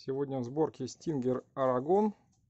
Сегодня в сборке Stinger Aragon.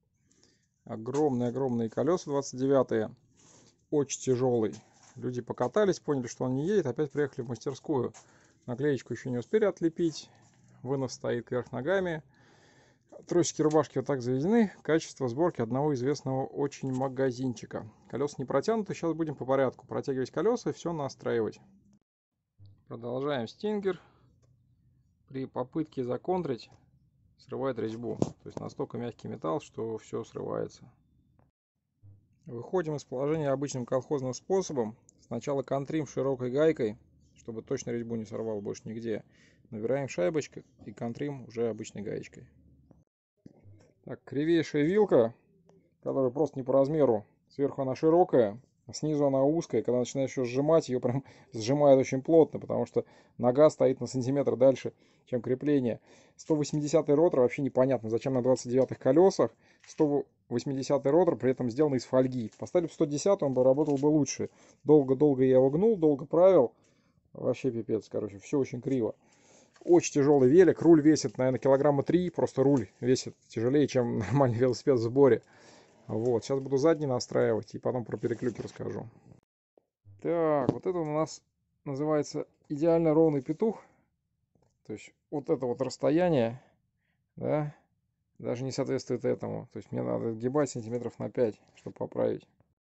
Огромные колеса 29-е. Очень тяжелый. Люди покатались, поняли, что он не едет. Опять приехали в мастерскую. Наклеечку еще не успели отлепить. Вынос стоит кверх ногами. Тросики, рубашки вот так заведены. Качество сборки одного известного очень магазинчика. Колеса не протянуты. Сейчас будем по порядку протягивать колеса и все настраивать. Продолжаем Stinger. При попытке законтрить срывает резьбу. То есть настолько мягкий металл, что все срывается. Выходим из положения обычным колхозным способом. Сначала контрим широкой гайкой, чтобы точно резьбу не сорвал больше нигде. Набираем шайбочкой и контрим уже обычной гаечкой. Так, кривейшая вилка, которая просто не по размеру. Сверху она широкая, а снизу она узкая. Когда начинаешь еще сжимать, ее прям сжимает очень плотно, потому что нога стоит на сантиметр дальше, чем крепление. 180-й ротор вообще непонятно, зачем на 29-х колесах. 180-й ротор при этом сделан из фольги. Поставили в 110-й, он бы работал бы лучше. Долго-долго я его гнул, долго правил. Вообще пипец, короче, все очень криво. Очень тяжелый велик, руль весит, наверное, килограмма 3, просто руль весит тяжелее, чем нормальный велосипед в сборе. Вот, сейчас буду задний настраивать и потом про переклюки расскажу. Так, вот это у нас называется идеально ровный петух. То есть вот это вот расстояние, да, даже не соответствует этому. То есть мне надо отгибать сантиметров на 5, чтобы поправить.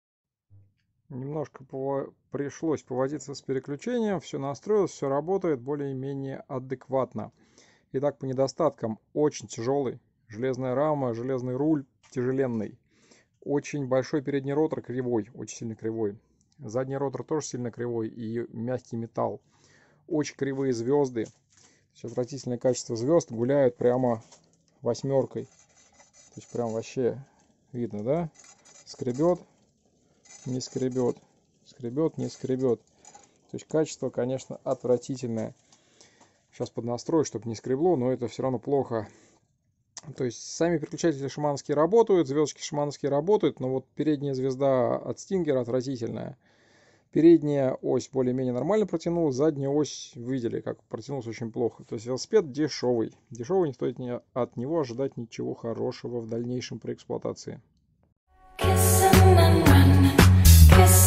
Немножко пришлось повозиться с переключением, все настроилось, все работает более-менее адекватно. Итак, по недостаткам: очень тяжелый, железная рама, железный руль тяжеленный. Очень большой передний ротор кривой, очень сильно кривой. Задний ротор тоже сильно кривой и мягкий металл. Очень кривые звезды. Отвратительное качество звезд, гуляют прямо восьмеркой. То есть прям вообще видно, да? Скребет, не скребет, скребет, не скребет. То есть качество, конечно, отвратительное. Сейчас поднастрою, чтобы не скребло, но это все равно плохо. То есть сами переключатели шимановские работают, звездочки шимановские работают, но вот передняя звезда от Stinger отвратительная. Передняя ось более-менее нормально протянулась, задняя ось, видели, как протянулась очень плохо. То есть велосипед дешевый. Дешевый, не стоит от него ожидать ничего хорошего в дальнейшем при эксплуатации.